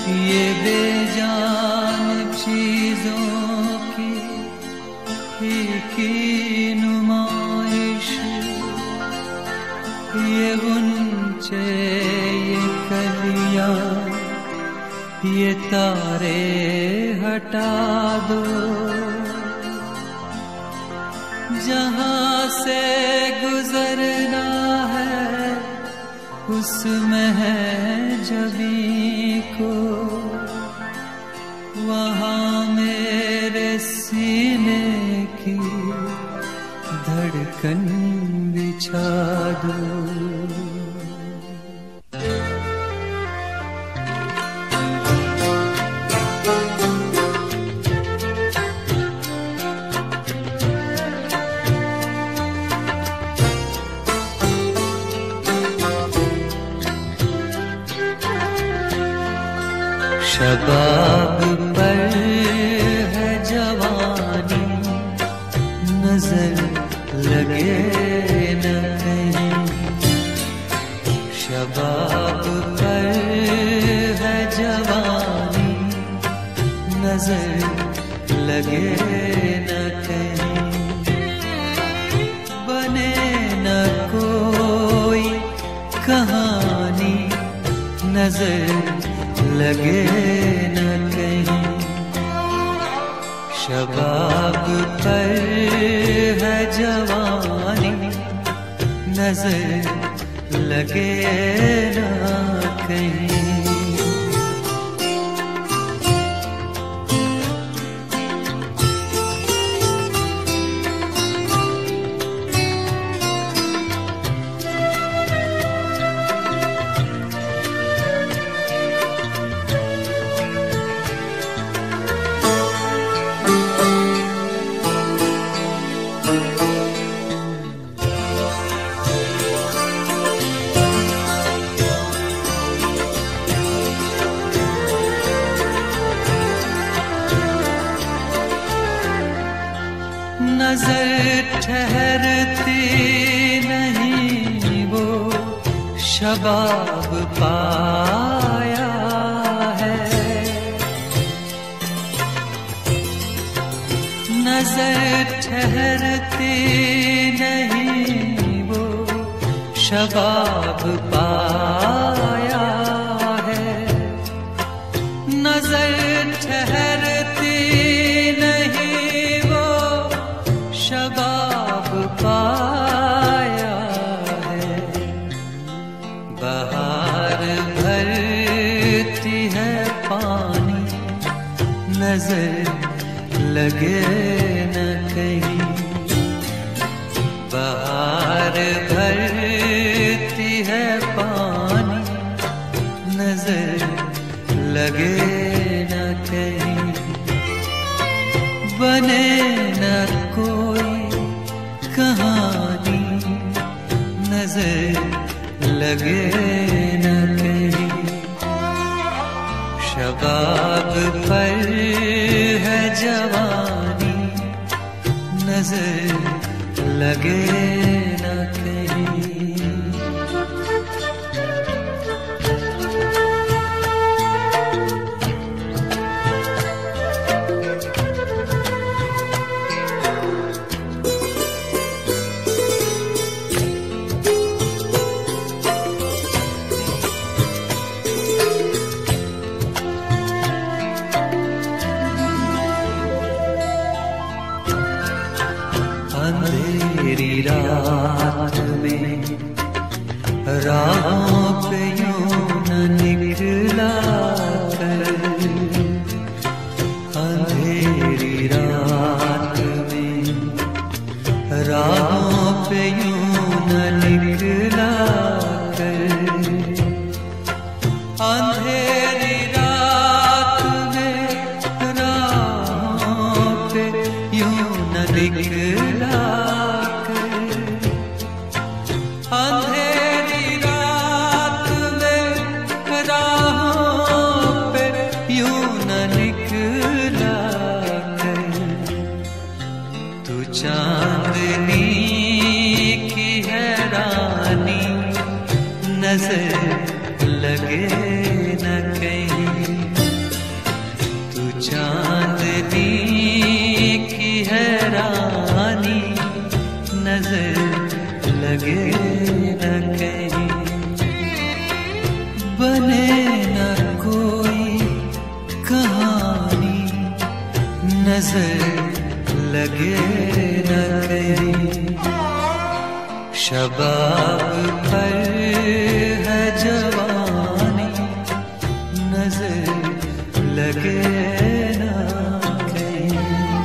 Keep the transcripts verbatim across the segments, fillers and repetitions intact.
ये बेजान चीजों की फीकी नुमाइश, ये गुंचे ये कलियां ये तारे हटा दो। जहां से गुजरना है उसमें है जबी को, वहां मेरे सीने की धड़कन बिछा दो। शबाब पर है जवानी, नजर लगे न कहीं। शबाब पर है जवानी, नजर लगे न कहीं। बने न कोई कहानी, नजर लगे न कहीं। शबाब पर है जवानी, नजर लगे न कहीं। नजर ठहरती नहीं वो शबाब पाया है। नजर ठहरती नहीं वो शबाब पाया है। नजर ठहरती शबाब पाया है। बहार भरती है पानी, नजर लगे न कहीं। बहार भरती है पानी, नजर लगे न कहीं। बने न कोई कहानी, नजर लगे न कहीं। शबाब पर है जवानी, नजर लगे न कहीं। अंधेरी रात में राहों पे यूं न निकला कर। अंधेरी रात में राहों पे यूं न निकला कर। अंधेरी रात में राहों पे यूं न निकला। अंधेरी रात में राहों पे यूं न निकला कर। तू चांदनी की है रानी, नजर लगे न कहीं। चांदनी की हैरानी नजर लगे न कहीं, बने न कोई कहानी नजर लगे न कहीं। शबाब पर है जवानी नजर लगे न कहीं।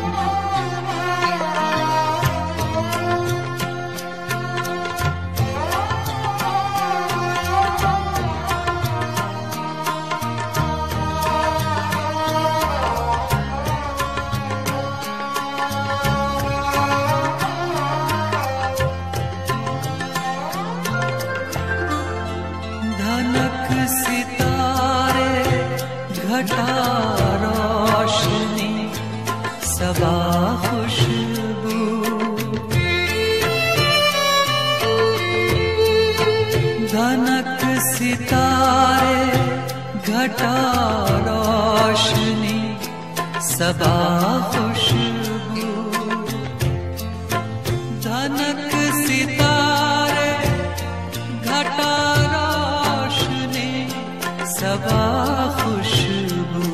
धनक सितारे घटा रोशनी सबा खुशबू, धनक सितारे घटा रोशनी सबा खुशबू, धनक सितारे घटा रोशनी सबा खुशबू।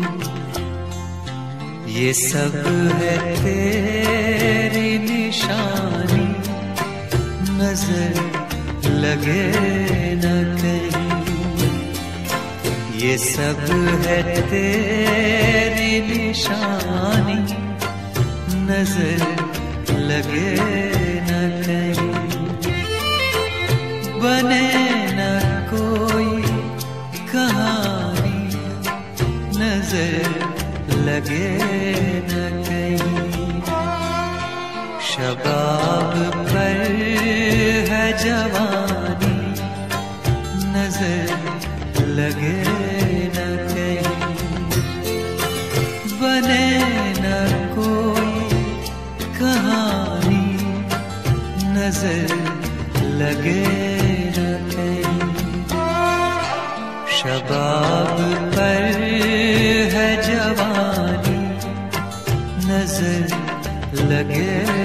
ये सब है तेरी निशानी नजर लगे न कहीं। ये सब है तेरी निशानी नजर लगे न कहीं, बने न कोई कहानी नजर लगे न कहीं। शबाब पर है जवानी नजर लगे न कहीं, बने न कोई कहानी नजर लगे न कहीं। शबाब पर है जवानी नजर लगे